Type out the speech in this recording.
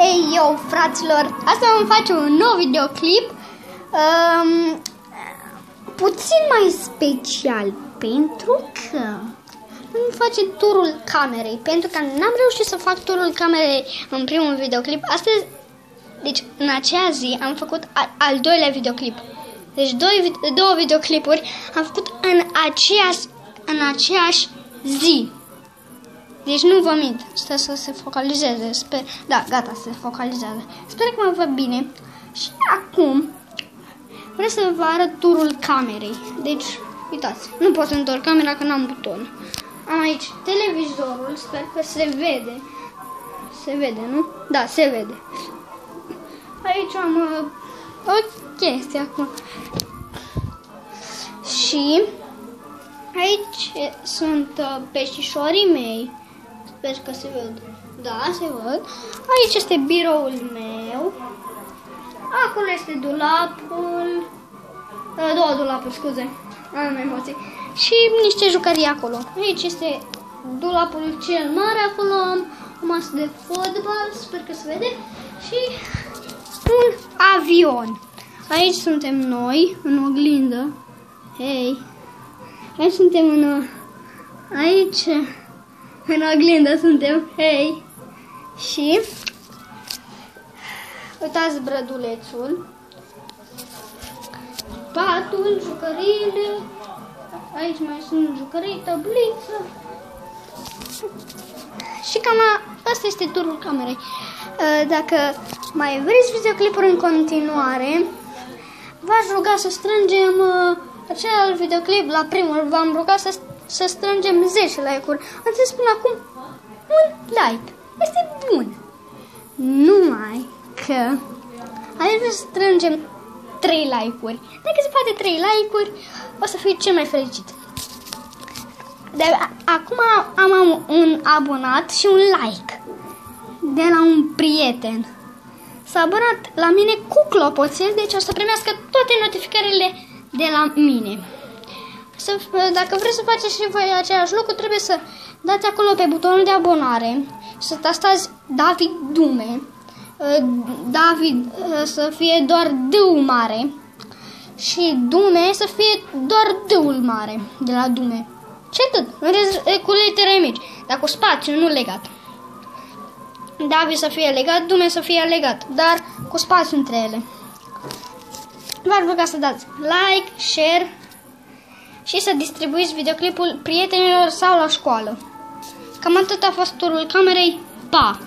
Hei, eu, fraților, asta vom face un nou videoclip puțin mai special, pentru că vom face turul camerei, pentru că n-am reușit să fac turul camerei în primul videoclip. Astăzi, deci în acea zi am făcut al doilea videoclip. Deci două videoclipuri am făcut în aceeași zi. Deci nu vă mint. Stă să se focalizeze. Sper. Da, gata, se focalizează. Sper că mă văd bine. Și acum vreau să vă arăt turul camerei. Deci, uitați, nu pot să întorc camera că n-am buton. Am aici televizorul, sper că se vede. Se vede, nu? Da, se vede. Aici am o chestie acum. Și aici sunt peștișorii mei. Sper că se văd. Da, se văd. Aici este biroul meu. Acolo este dulapul. Două dulapuri, scuze. Am emoții. Și niște jucării acolo. Aici este dulapul cel mare. Acolo am o masă de fotbal. Sper că se vede. Și un avion. Aici suntem noi, în oglindă. Hei. Aici suntem aici, în oglindă suntem. Hei. Și uitați brădulețul, patul, jucăriile. Aici mai sunt jucării, tabliță. Și cam asta este turul camerei. Dacă mai vreți videoclipuri în continuare, v-aș ruga să strângem acel videoclip la primul. V-am rugat să strângem 10 like-uri. Am să spun acum un like. Este bun. Numai că aici să strângem 3 like-uri. Dacă se poate 3 like-uri, o să fiu cel mai fericit. Acum am un abonat și un like de la un prieten. S-a abonat la mine cu clopoțel, deci o să primească toate notificările de la mine. Dacă vreți să faceți și voi același lucru, trebuie să dați acolo pe butonul de abonare și să tastați David Dume. David să fie doar D-ul mare și Dume să fie doar D-ul mare de la Dume. Și atât, cu litere mici, dar cu spațiu, nu legat. David să fie legat, Dume să fie legat, dar cu spațiu între ele. V-ar ruga să dați like, share și să distribuiți videoclipul prietenilor sau la școală. Cam atât a fost turul camerei. Pa!